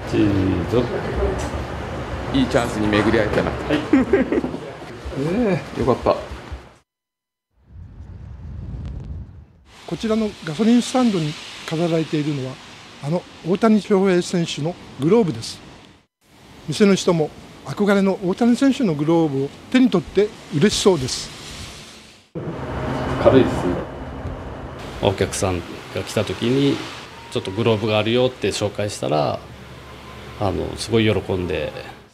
チーズ。いいチャンスに巡り合えたな。よかった。 こちらのガソリンスタンドに飾られているのは大谷翔平選手のグローブです。店の人も憧れの大谷選手のグローブを手に取って嬉しそうです。 軽いですね。 お客さんが来た時にちょっとグローブがあるよって紹介したらすごい喜んで。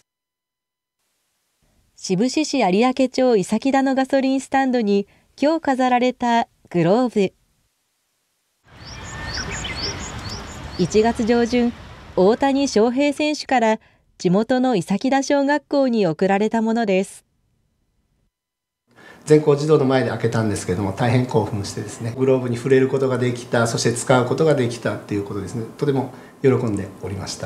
志布志市有明町伊崎田のガソリンスタンドに今日飾られたグローブ。1月上旬、大谷翔平選手から地元の伊崎田小学校に贈られたものです。 全校児童の前で開けたんですけども、大変興奮してですね、グローブに触れることができた、そして使うことができたということですね、とても喜んでおりました。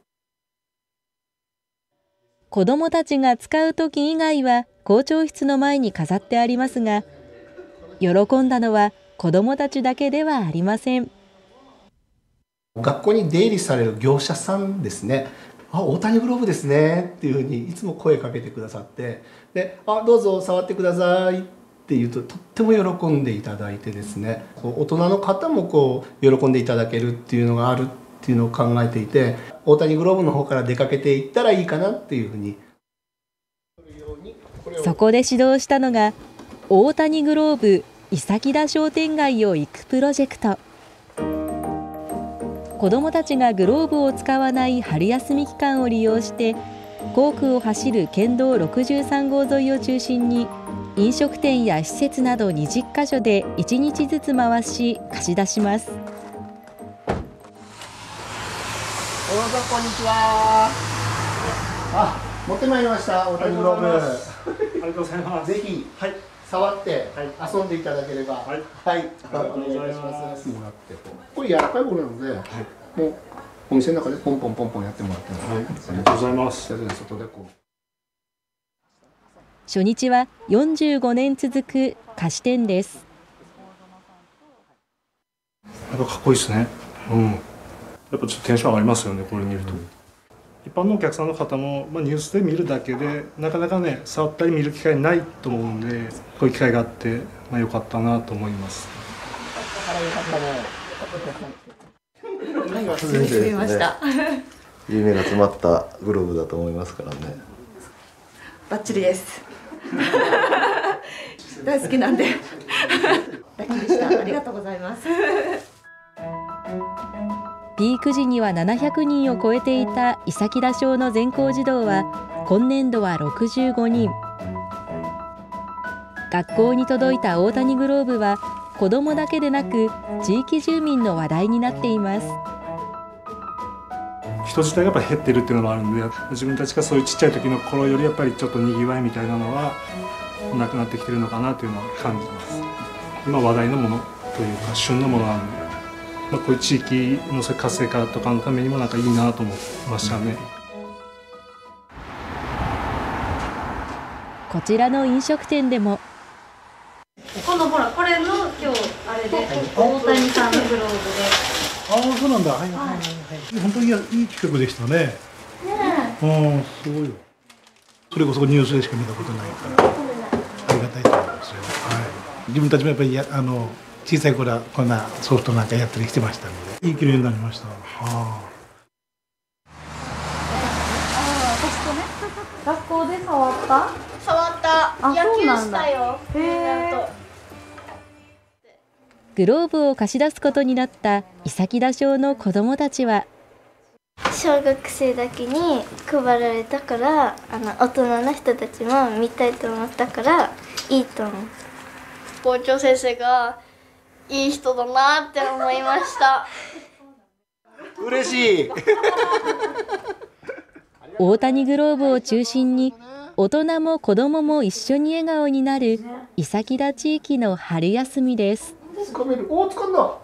子どもたちが使うとき以外は校長室の前に飾ってありますが、喜んだのは子どもたちだけではありません。 学校に出入りされる業者さんですね、大谷グローブですねっていうふうにいつも声かけてくださって、でどうぞ触ってくださいって言うととっても喜んでいただいてですね、大人の方も喜んでいただけるっていうのがあるっていうのを考えていて、大谷グローブの方から出かけていったらいいかなっていうふうに。 そこで指導したのが大谷グローブ伊崎田商店街を行くプロジェクト。子どもたちがグローブを使わない春休み期間を利用して校区を走る県道63号沿いを中心に飲食店や施設など20カ所で1日ずつ回し貸し出します。 どうぞこんにちは。持ってまいりました大谷グローブ。ありがとうございます。 ぜひ、触って遊んでいただければ、お願いします。これ柔らかいものなので、もうお店の中でポンポンポンポンやってもらってます。 ありがとうございます。 外で初日は45年続く菓子店です。 やっぱかっこいいですね。やっぱちょっとテンション上がりますよね、これ見ると。一般のお客さんの方も、ニュースで見るだけでなかなかね触ったり見る機会ないと思うんで、こういう機会があって、良かったなと思います。 夢が詰まったグローブだと思いますからね。 バッチリです。大好きなんで。ラッキーでした。ありがとうございます。 ピーク時には700人を超えていた伊崎田小の全校児童は今年度は65人。学校に届いた大谷グローブは子どもだけでなく地域住民の話題になっています。 人自体がやっぱり減ってるっていうのもあるんで、自分たちがそういうちっちゃい時の頃よりやっぱりちょっとにぎわいみたいなのはなくなってきてるのかなというのは感じます。今話題のものというか旬のものなんで、こういう地域の活性化とかのためにもなんかいいなと思いましたね。 こちらの飲食店でもこのほらこれの今日あれで大谷さんのグローブで。 そうなんだ。本当にいい企画でしたね。すごいよ。それこそニュースでしか見たことないからありがたいと思いますよ。自分たちもやっぱり小さい頃はこんなソフトなんかやったりしてましたので、いい記念になりました。 私とね、学校で触った？ 触った。野球したよ。 グローブを貸し出すことになった伊崎田小の子どもたちは、 小学生だけに配られたから、大人の人たちも見たいと思ったからいいと思う。校長先生がいい人だなって思いました。 嬉しい。 大谷グローブを中心に大人も子どもも一緒に笑顔になる伊崎田地域の春休みです。 掴める。掴んだ。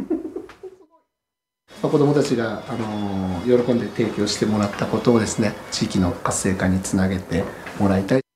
子どもたちが喜んで提供してもらったことをですね、地域の活性化につなげてもらいたい。